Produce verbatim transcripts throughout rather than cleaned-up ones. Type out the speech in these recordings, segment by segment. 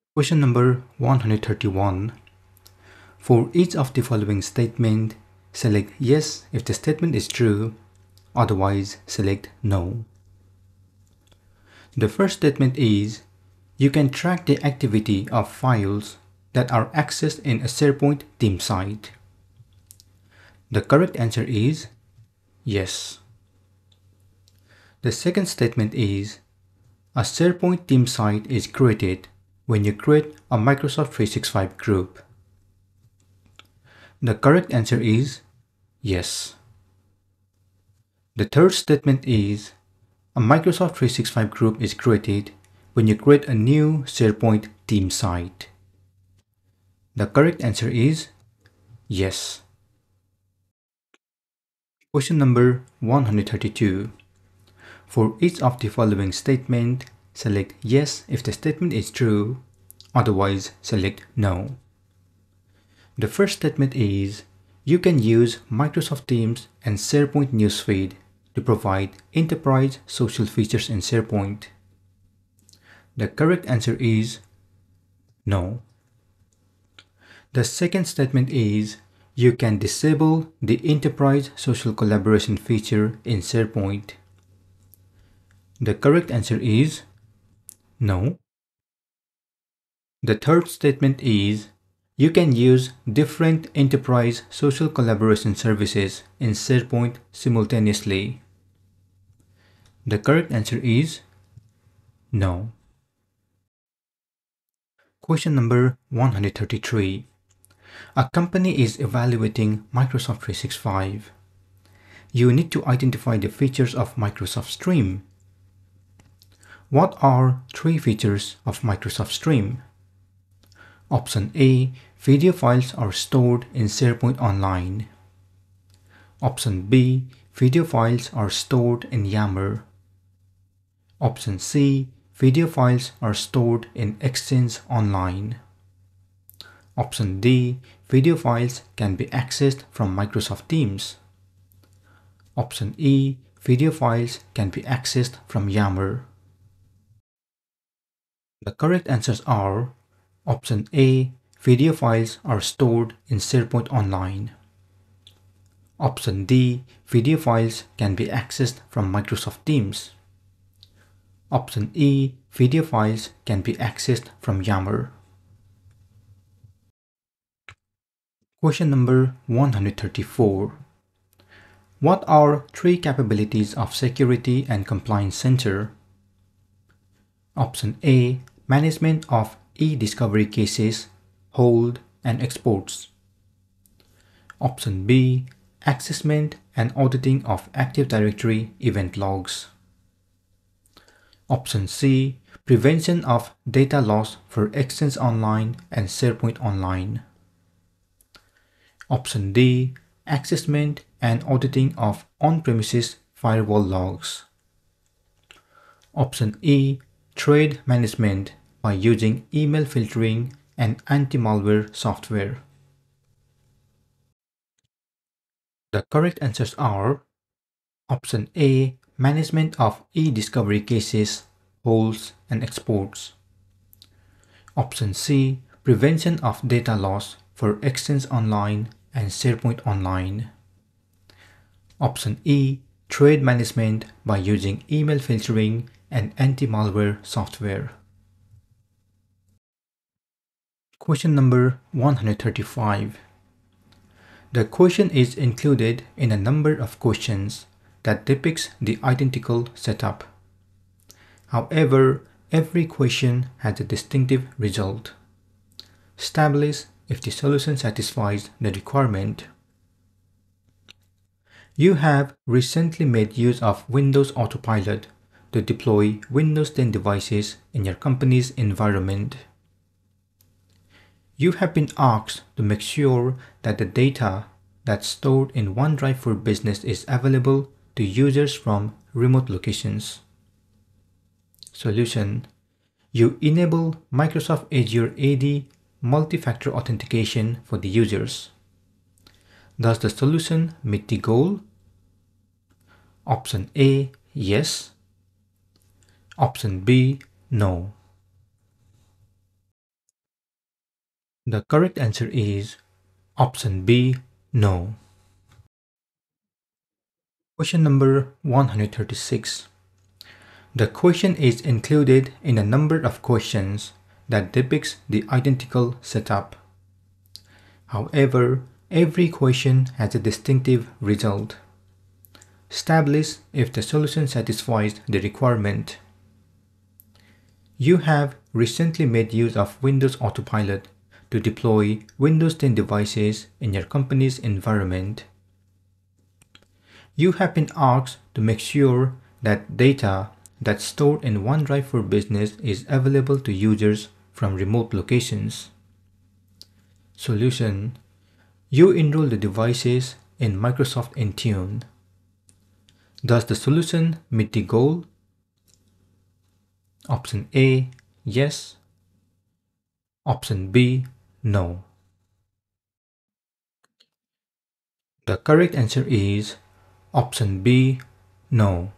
Question number one hundred thirty-one. For each of the following statement, select yes if the statement is true, otherwise select no. The first statement is, you can track the activity of files that are accessed in a SharePoint team site. The correct answer is yes. The second statement is, a SharePoint team site is created when you create a Microsoft three sixty-five group. The correct answer is yes. The third statement is, a Microsoft three sixty-five group is created when you create a new SharePoint team site. The correct answer is yes. Question number one hundred thirty-two. For each of the following statement, select yes if the statement is true, otherwise select no. The first statement is, you can use Microsoft Teams and SharePoint Newsfeed to provide enterprise social features in SharePoint. The correct answer is no. The second statement is, you can disable the enterprise social collaboration feature in SharePoint. The correct answer is no. The third statement is, you can use different enterprise social collaboration services in SharePoint simultaneously. The correct answer is no. Question number one hundred thirty-three. A company is evaluating Microsoft three sixty-five. You need to identify the features of Microsoft Stream. What are three features of Microsoft Stream? Option A, video files are stored in SharePoint Online. Option B, video files are stored in Yammer. Option C, video files are stored in Exchange Online. Option D, video files can be accessed from Microsoft Teams. Option E, video files can be accessed from Yammer. The correct answers are Option A, video files are stored in SharePoint Online. Option D, video files can be accessed from Microsoft Teams. Option E, video files can be accessed from Yammer. Question number one hundred thirty-four. What are three capabilities of Security and Compliance Center? Option A, management of e-discovery cases, hold, and exports. Option B, accessment and auditing of Active Directory event logs. Option C, prevention of data loss for Exchange Online and SharePoint Online. Option D, accessment and auditing of on-premises firewall logs. Option E, threat management by using email filtering and anti-malware software. The correct answers are Option A, management of e-discovery cases, holds, and exports. Option C, prevention of data loss for Exchange Online and SharePoint Online. Option E, threat management by using email filtering and anti-malware software. Question number one hundred thirty-five. The question is included in a number of questions that depicts the identical setup. However, every question has a distinctive result. Establish if the solution satisfies the requirement. You have recently made use of Windows Autopilot to deploy Windows ten devices in your company's environment. You have been asked to make sure that the data that's stored in OneDrive for Business is available to users from remote locations. Solution: you enable Microsoft Azure A D multi-factor authentication for the users. Does the solution meet the goal? Option A, yes. Option B, no. The correct answer is option B, no. Question number one hundred thirty-six. The question is included in a number of questions that depicts the identical setup. However, every question has a distinctive result. Establish if the solution satisfies the requirement. You have recently made use of Windows Autopilot to deploy Windows ten devices in your company's environment. You have been asked to make sure that data that's stored in OneDrive for Business is available to users from remote locations. Solution: you enroll the devices in Microsoft Intune. Does the solution meet the goal? Option A, yes. Option B, no. The correct answer is option B, no.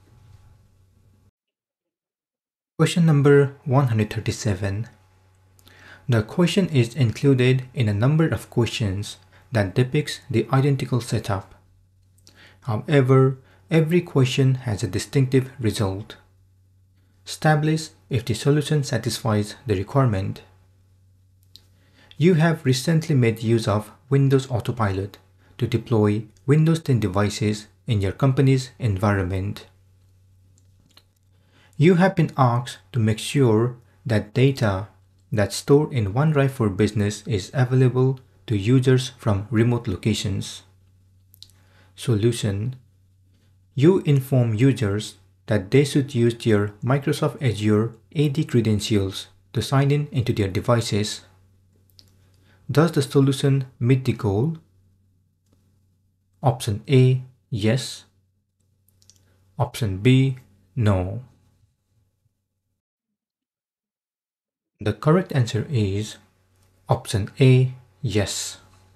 Question number one hundred thirty-seven. The question is included in a number of questions that depicts the identical setup. However, every question has a distinctive result. Establish if the solution satisfies the requirement. You have recently made use of Windows Autopilot to deploy Windows ten devices in your company's environment. You have been asked to make sure that data that's stored in OneDrive for Business is available to users from remote locations. Solution: you inform users that they should use their Microsoft Azure A D credentials to sign in into their devices. Does the solution meet the goal? Option A, yes. Option B, no. The correct answer is option A, yes.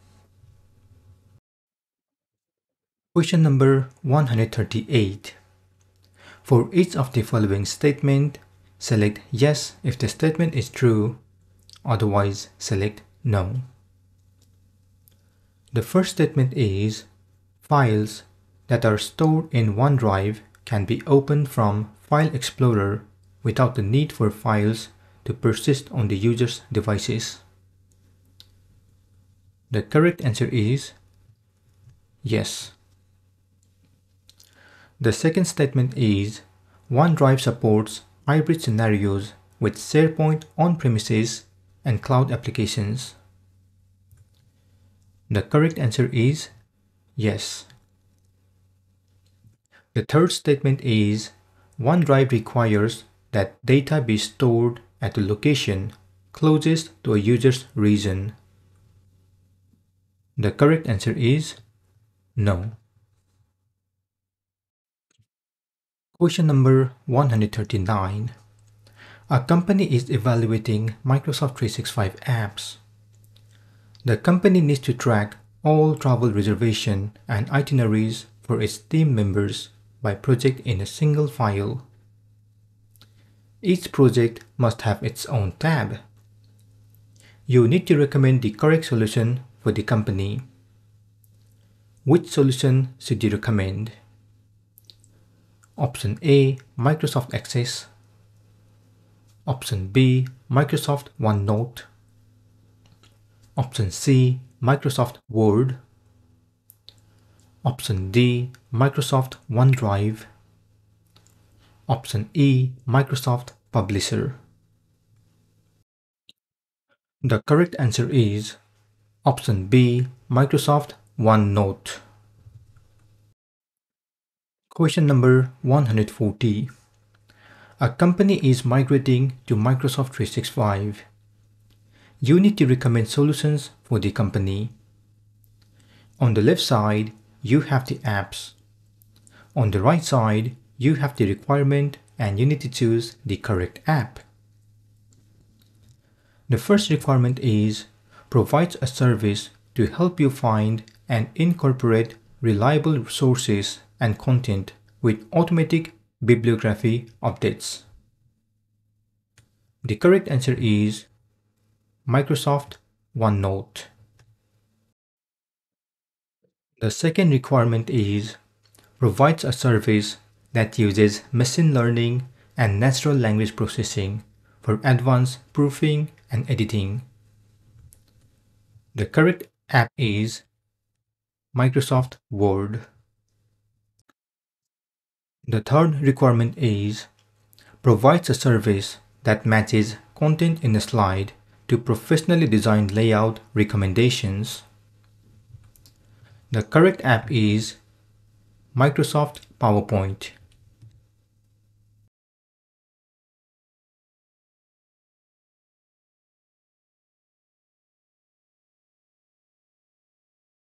Question number one hundred thirty-eight. For each of the following statement, select yes if the statement is true, otherwise select no. The first statement is, files that are stored in OneDrive can be opened from File Explorer without the need for files to persist on the user's devices. The correct answer is yes. The second statement is, OneDrive supports hybrid scenarios with SharePoint on-premises and cloud applications. The correct answer is yes. The third statement is, OneDrive requires that data be stored at the location closest to a user's region. The correct answer is no. Question number one hundred thirty-nine. A company is evaluating Microsoft three sixty-five apps. The company needs to track all travel reservation and itineraries for its team members by project in a single file. Each project must have its own tab. You need to recommend the correct solution for the company. Which solution should you recommend? Option A, Microsoft Access. Option B, Microsoft OneNote. Option C, Microsoft Word. Option D, Microsoft OneDrive. Option E, Microsoft Publisher. The correct answer is option B, Microsoft OneNote. Question number one hundred forty. A company is migrating to Microsoft three sixty-five. You need to recommend solutions for the company. On the left side, you have the apps. On the right side, you have the requirement and you need to choose the correct app. The first requirement is, provides a service to help you find and incorporate reliable sources and content with automatic bibliography updates. The correct answer is Microsoft OneNote. The second requirement is provides a service that uses machine learning and natural language processing for advanced proofing and editing. The correct app is Microsoft Word. The third requirement is provides a service that matches content in a slide to professionally designed layout recommendations. The correct app is Microsoft PowerPoint.